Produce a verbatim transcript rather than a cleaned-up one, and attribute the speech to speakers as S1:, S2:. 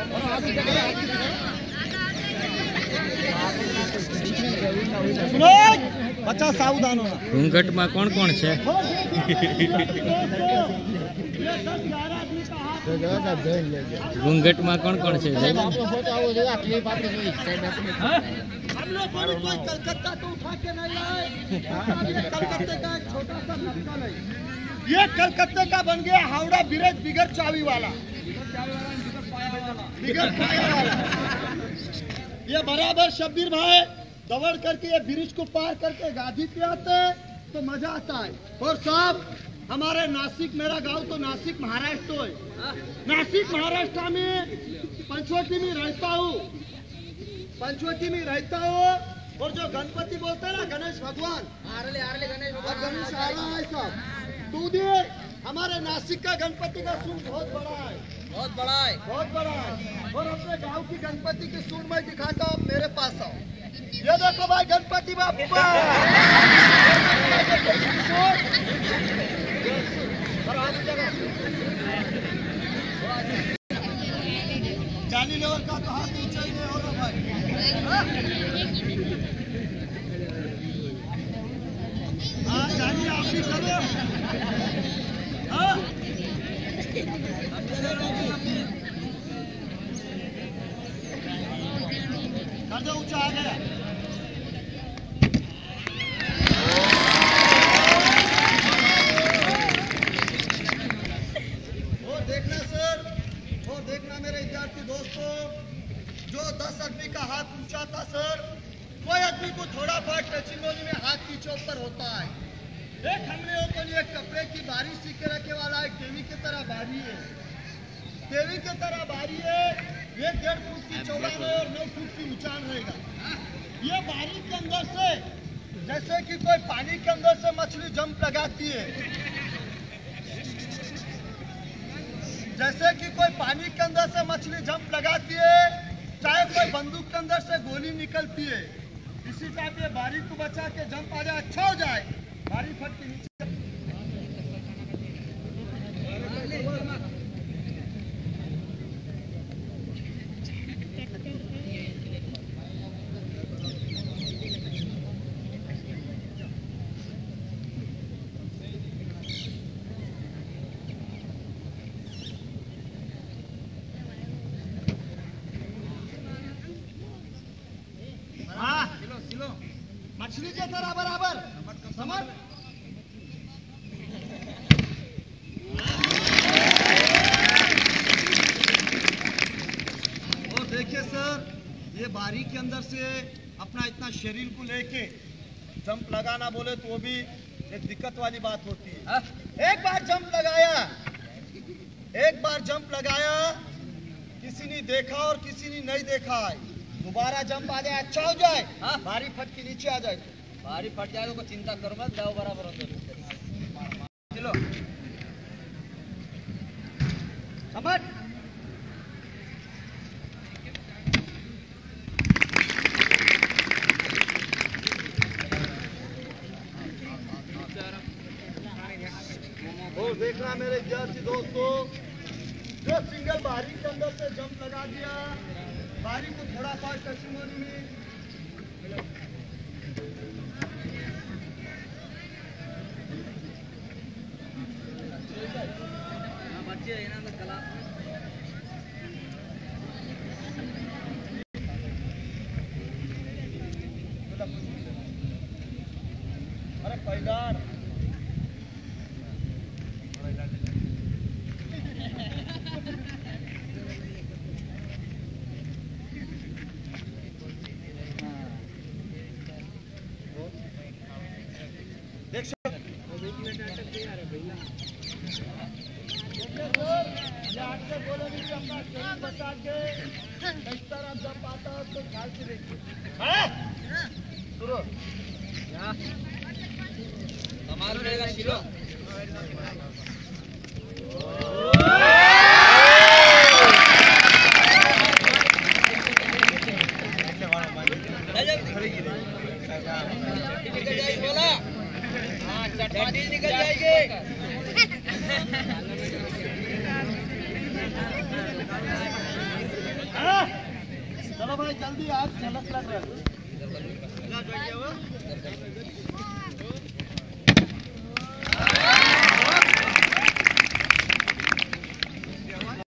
S1: बच्चा सावधान होना।
S2: घूंघट में कौन कौन है? घूंघट में कौन कौन है?
S1: हम लोग कोई कलकत्ता तो उठा के नहीं लाए। कलकत्ते का एक छोटा सा लड़का नहीं, ये कलकत्ते का बन गया हावड़ा ब्रिज बिगर चाबी वाला, बिगर पाया वाला। ये बराबर शब्बीर भाई दौड़ करके ये ब्रिज को पार करके गाजी पे आते हैं तो मजा आता है। और साहब हमारे नासिक, मेरा गांव तो नासिक महाराष्ट्र है। नासिक महाराष्ट्र में पंचवटी में रहता हूँ, पंचवटी में रहता हूँ। और जो गणपति बोलते हैं ना, गणेश भगवान, आरले आरले गणेश भगवान, गणेश आ रहा है सब। तो हमारे नासिक का गणपति का सूंड बहुत बड़ा है, बहुत बड़ा है, बहुत बड़ा है। और अपने गांव की गणपति की सूंड मैं दिखाता हूँ, मेरे पास आओ। ये देखो भाई गणपति बाप्पा, जाली लेवल का तो हाथ नीचे ही नहीं हो रहा भाई। हाँ जाली आप भी करो। हाँ कर दो, ऊंचा आ गया। वो देखना सर, वो देखना मेरे विद्यार्थी दोस्तों, जो दस आदमी का हाथ ऊंचा था सर, कोई आदमी को थोड़ा बहुत टचिंग में हाथ पीछे ऊपर होता है। एक हमने वो लिए कपड़े की बारी सीख के रखे वाला है, टेवी की तरह बारी है, टेवी की तरह बारी है। ये डेढ़ फुट की चौड़ाई है और नौ फुट की ऊंचाई रहेगा। ये बारी के अंदर से जैसे कि कोई पानी के अंदर से मछली जंप लगाती है, जैसे कि कोई पानी के अंदर से मछली जंप लगाती है, चाहे कोई बंदूक के अंदर से गोली निकलती है, इसी टाइप ये बारी को बचा के जंप आ जाए, अच्छा हो जाए, बारी फट के नीचे। मछली के तरह बराबर समझ। और देखिए सर, ये बारी के अंदर से अपना इतना शरीर को लेके जंप लगाना बोले तो वो भी एक दिक्कत वाली बात होती है। हा? एक बार जंप लगाया, एक बार जंप लगाया, किसी ने देखा और किसी ने नहीं देखा है, दोबारा जंप आ जाए, अच्छा हो जाए, हाँ? बारी फट के नीचे आ जाए, बारी फट जाए तो चिंता करो मत, जाओ बराबर हो जाए। चलो समझ। और देखना मेरे विद्यार्थी दोस्तों, जो सिंगल बारी के अंदर से जंप लगा दिया, बारी को थोड़ा फास्ट टचिंग होने में बच्चे है ना कला। अरे पैदार बता के इस तरह जब आता है तो ख्याल से देखिए। शुरू हमारा रहेगा शिलो। बोला हाँ चटनी निकल जाएगी। भाई जल्दी आज झलक लग रहा है।